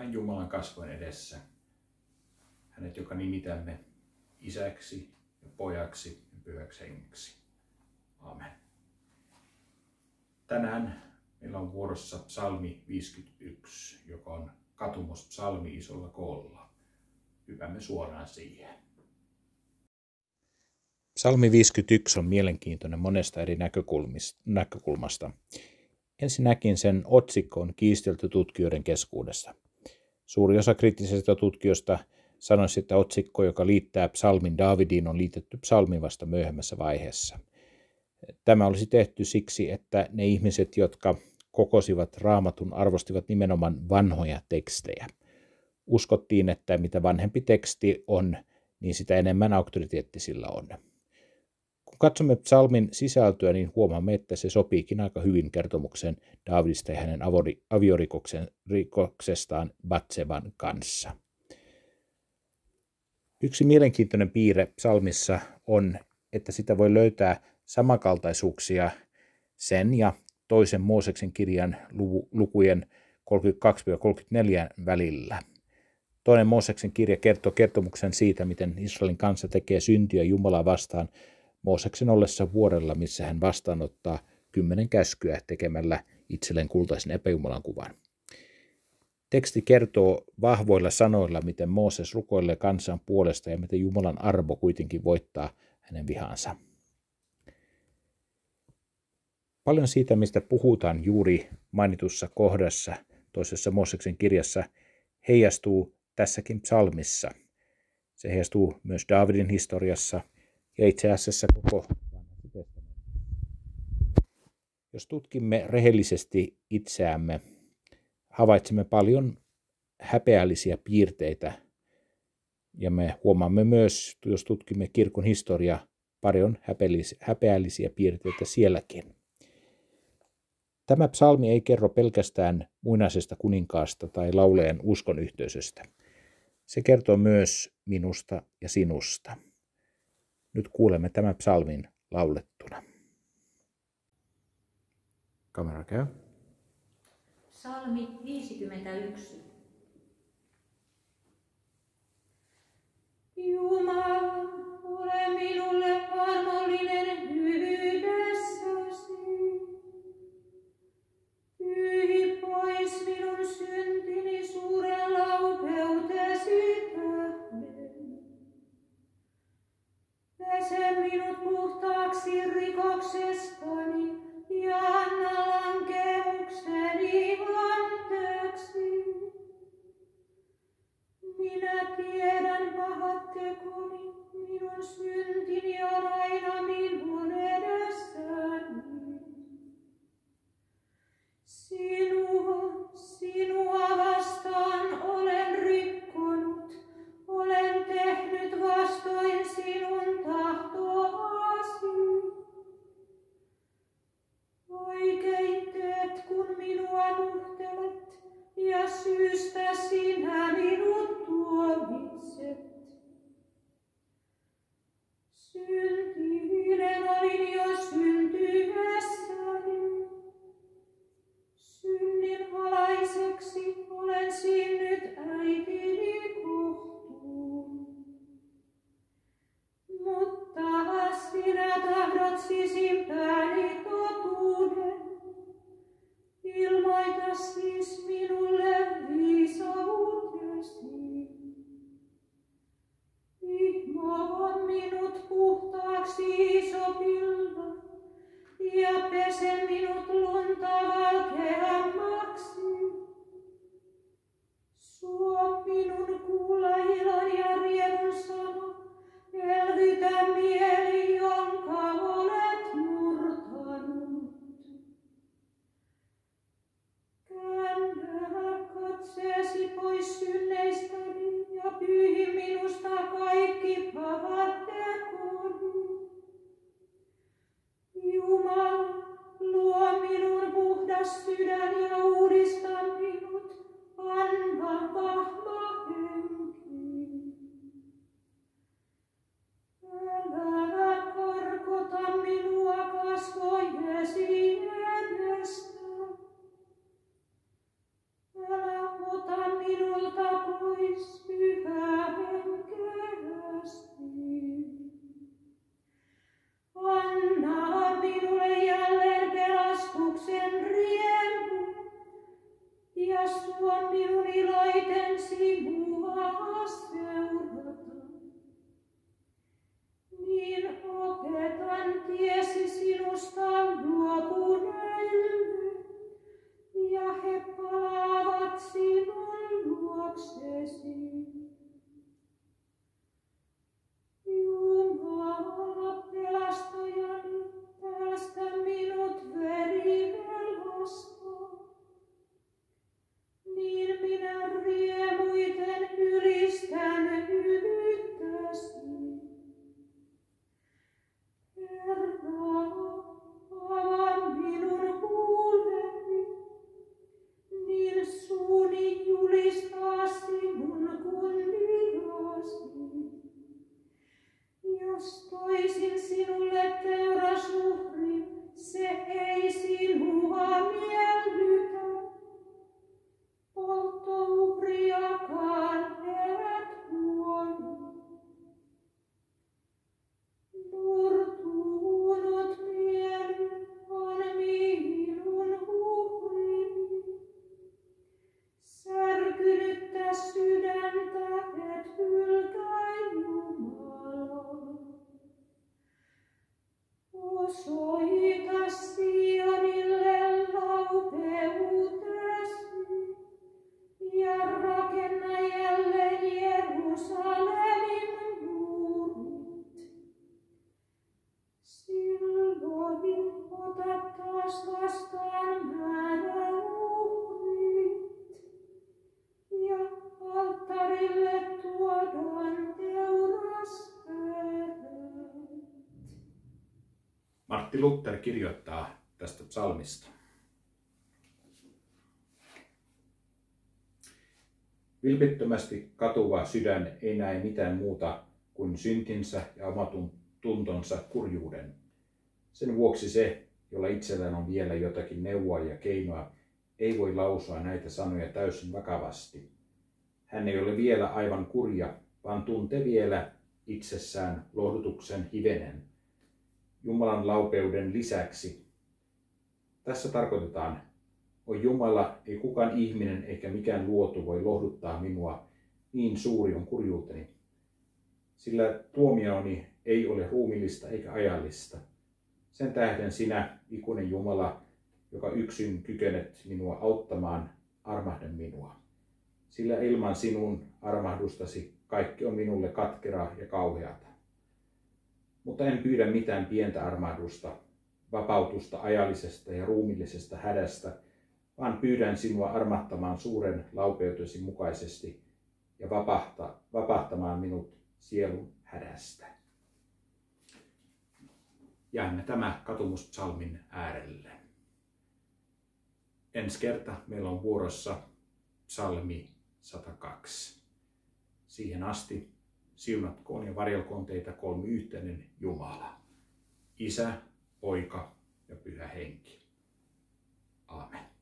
Herran Jumalan kasvojen edessä. Hänet, joka nimitämme Isäksi ja Pojaksi ja Pyhäksi Hengeksi. Amen. Tänään meillä on vuorossa psalmi 51, joka on katumuspsalmi isolla koolla. Hypämme suoraan siihen. Psalmi 51 on mielenkiintoinen monesta eri näkökulmasta. Ensinnäkin sen otsikko on kiistelty tutkijoiden keskuudessa. Suuri osa kriittisistä tutkijoista sanoisi, että otsikko, joka liittää psalmin Daavidiin, on liitetty psalmiin vasta myöhemmässä vaiheessa. Tämä olisi tehty siksi, että ne ihmiset, jotka kokosivat Raamatun, arvostivat nimenomaan vanhoja tekstejä. Uskottiin, että mitä vanhempi teksti on, niin sitä enemmän auktoriteetti sillä on. Kun katsomme psalmin sisältöä, niin huomaamme, että se sopiikin aika hyvin kertomukseen Daavidista ja hänen aviorikoksestaan Batseban kanssa. Yksi mielenkiintoinen piirre psalmissa on, että sitä voi löytää samankaltaisuuksia sen ja toisen Mooseksen kirjan lukujen 32-34 välillä. Toinen Mooseksen kirja kertoo kertomuksen siitä, miten Israelin kansa tekee syntiä Jumalaa vastaan Mooseksen ollessa vuorella, missä hän vastaanottaa 10 käskyä tekemällä itselleen kultaisen epäjumalan kuvan. Teksti kertoo vahvoilla sanoilla, miten Mooses rukoilee kansan puolesta ja miten Jumalan armo kuitenkin voittaa hänen vihansa. Paljon siitä, mistä puhutaan juuri mainitussa kohdassa toisessa Mooseksen kirjassa, heijastuu tässäkin psalmissa. Se heijastuu myös Daavidin historiassa ja itse asiassa koko Vanhassa testamentissa. Jos tutkimme rehellisesti itseämme, havaitsemme paljon häpeällisiä piirteitä ja me huomaamme myös, jos tutkimme kirkon historiaa, paljon häpeällisiä piirteitä sielläkin. Tämä psalmi ei kerro pelkästään muinaisesta kuninkaasta tai laulajan uskonyhteisöstä. Se kertoo myös minusta ja sinusta. Nyt kuulemme tämän psalmin laulettuna. Kamera käy. Psalmi 51. Jumala, ole minulle armollinen hyvyydessäsi. Pyyhi pois minun syntini suuren laupeutesi tähden. Pese minut puhtaaksi rikoksestani ja anna lankemukseni anteeksi. Minä tiedän pahat tekoni, minun syntini on aina minun edessäni. Sinua vastaan olen rikkonut, olen tehnyt vastoin sinun tahtoasi. Oikein teet, kun minua nuhtelet, ja syystä sinä minut tuomitset. Syntinen olin jo syntyessäni. Synnin alaiseksi olen sinnyt äitini kohtuun. Mutta sinä tahdot sisimpääni totuuden. Ilmoita siis minulle viisautesi. Ihmoa minut puhtaaksi isopilla ja pese minut lunta valkeammaksi. Suo minun kuulla ilon ja rievun sana, elvytä mieli, jonka olet murtanut. Käännä katseesi pois synneistäni ja pyyhi minusta kaikki pahat tekoni. Jumala, luo minun puhdas sydän ja uudista minut, anna vahva henki. Älä tiesi sinusta luopuneille, ja he palaavat sinun luoksesi. Jumala, pelastajani, päästä minut verivelasta. Niin minä riemuiten ylistän hyvyyttäsi. Herra, avaa minun kuuleni, niin suuni julistaa sinun kunniaasi. Jos toisin sinulle teurasuhrin, se ei sinua miellytä. Polttouhriakaan et huoli. Murtunut mieli on minun uhrini. Särkynyttä sydäntä et hylkää Jumalaa. Osoita Sionille laupeutesi ja rakenna jälleen Jerusalemin muurit. Silloin ota taas vastaan määrä-uhrit ja alttarille tuodaan teurasäärät. Martti Luther kirjoittaa tästä psalmista. Vilpittömästi katuva sydän ei näe mitään muuta kuin syntinsä ja omatuntonsa kurjuuden. Sen vuoksi se, jolla itsellään on vielä jotakin neuvoa ja keinoa, ei voi lausua näitä sanoja täysin vakavasti. Hän ei ole vielä aivan kurja, vaan tuntee vielä itsessään lohdutuksen hivenen Jumalan laupeuden lisäksi. Tässä tarkoitetaan, o Jumala, ei kukaan ihminen eikä mikään luotu voi lohduttaa minua, niin suuri on kurjuuteni. Sillä tuomioni ei ole ruumillista eikä ajallista. Sen tähden sinä, ikuinen Jumala, joka yksin kykenet minua auttamaan, armahda minua. Sillä ilman sinun armahdustasi kaikki on minulle katkeraa ja kauheata. Mutta en pyydä mitään pientä armahdusta, vapautusta ajallisesta ja ruumillisesta hädästä, vaan pyydän sinua armahtamaan suuren laupeutesi mukaisesti ja vapahtamaan minut sielun hädästä. Jäämme tämä katumuspsalmin äärelle. Ensi kerta meillä on vuorossa psalmi 102. Siihen asti siunatkoon ja varjelkoon teitä kolmiyhteinen Jumala, Isä, Poika ja Pyhä Henki. Aamen.